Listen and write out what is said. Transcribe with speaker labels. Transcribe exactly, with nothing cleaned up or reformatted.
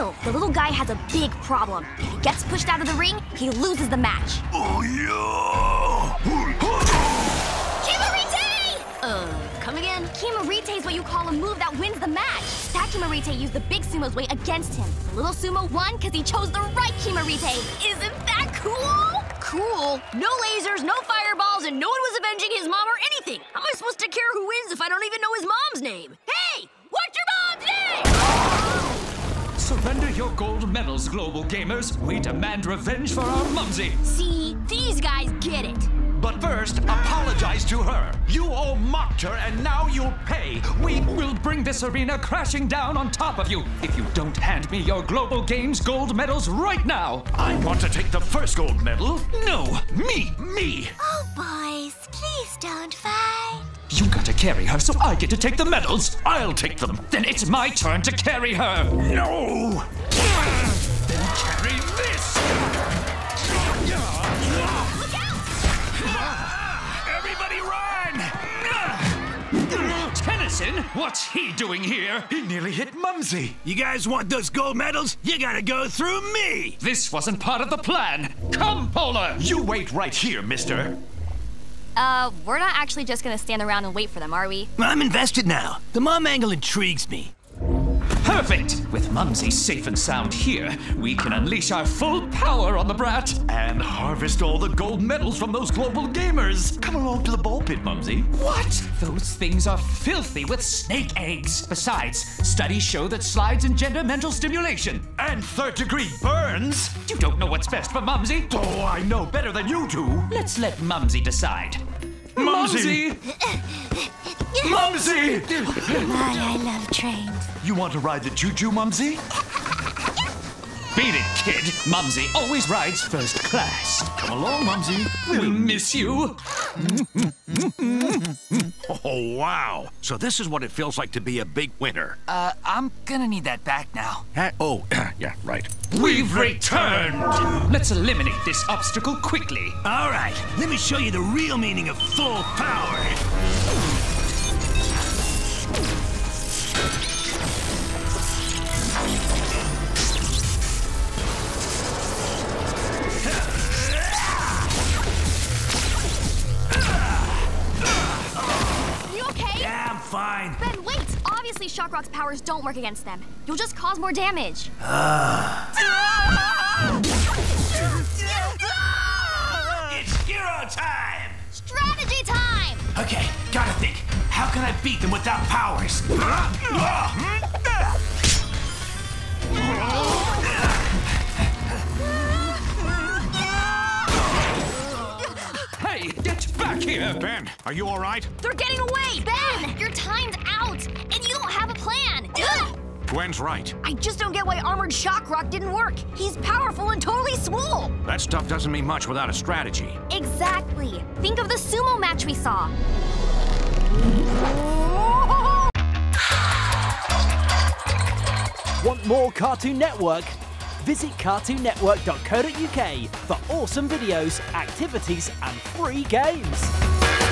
Speaker 1: Still, the little guy has a big problem. If he gets pushed out of the ring, he loses the match.
Speaker 2: Oh, yeah!
Speaker 1: Kimarite! Uh, come again? Kimarite is what you call a move that wins the match. That Kimarite used the big sumo's weight against him. The little sumo won because he chose the right Kimarite. Isn't that cool? Cool? No lasers, no fireballs, and no one was avenging his mom or anything. How am I supposed to care who wins if I don't even know his mom's name? Hey! What's your mom's name?
Speaker 3: Surrender your gold medals, global gamers. We demand revenge for our mumsy.
Speaker 1: See, these guys get it.
Speaker 2: But first, apologize to her. You all mocked her, and now you'll pay.
Speaker 3: We will bring this arena crashing down on top of you if you don't hand me your Global Games gold medals right now.
Speaker 2: I want to take the first gold medal.
Speaker 3: No, me, me.
Speaker 1: Oh, boys, please don't fight.
Speaker 3: You gotta carry her so I get to take the medals.
Speaker 2: I'll take them.
Speaker 3: Then it's my turn to carry her.
Speaker 2: No! Then carry this!
Speaker 1: Look out!
Speaker 2: Everybody run!
Speaker 3: Tennyson, what's he doing here?
Speaker 2: He nearly hit Mumsy.
Speaker 4: You guys want those gold medals? You gotta go through me!
Speaker 3: This wasn't part of the plan. Come, Polar!
Speaker 2: You wait right here, mister.
Speaker 1: Uh, we're not actually just gonna stand around and wait for them, are we?
Speaker 4: I'm invested now. The mom angle intrigues me.
Speaker 3: Perfect! With Mumsy safe and sound here, we can unleash our full power on the brat.
Speaker 2: And harvest all the gold medals from those global gamers. Come along to the ball pit, Mumsy.
Speaker 3: What? Those things are filthy with snake eggs. Besides, studies show that slides engender mental stimulation.
Speaker 2: And third degree burns.
Speaker 3: You don't know what's best for Mumsy.
Speaker 2: Oh, I know better than you do.
Speaker 3: Let's let Mumsy decide.
Speaker 2: Mumsy! Mumsy!
Speaker 1: My, I love trains.
Speaker 2: You want to ride the choo-choo, Mumsy?
Speaker 3: Beat it, kid. Mumsy always rides first class.
Speaker 2: Come along, Mumsy.
Speaker 3: We'll miss you.
Speaker 4: Oh, wow. So this is what it feels like to be a big winner.
Speaker 5: Uh, I'm gonna need that back now.
Speaker 4: Huh? Oh, yeah, right.
Speaker 3: We've returned. Let's eliminate this obstacle quickly.
Speaker 4: All right, let me show you the real meaning of full power. Fine.
Speaker 1: Ben, wait! Obviously, Shock Rock's powers don't work against them. You'll just cause more damage.
Speaker 4: Uh. It's hero time!
Speaker 1: Strategy time!
Speaker 4: Okay, gotta think. How can I beat them without powers?
Speaker 3: Hey, get back here!
Speaker 2: Ben, are you all right?
Speaker 1: They're getting away! Ben! Your time's out! And you don't have a plan! Ugh!
Speaker 2: Gwen's right.
Speaker 1: I just don't get why Armored Shock Rock didn't work. He's powerful and totally swole!
Speaker 2: That stuff doesn't mean much without a strategy.
Speaker 1: Exactly. Think of the sumo match we saw.
Speaker 6: Want more Cartoon Network? Visit cartoon network dot co dot U K for awesome videos, activities and free games.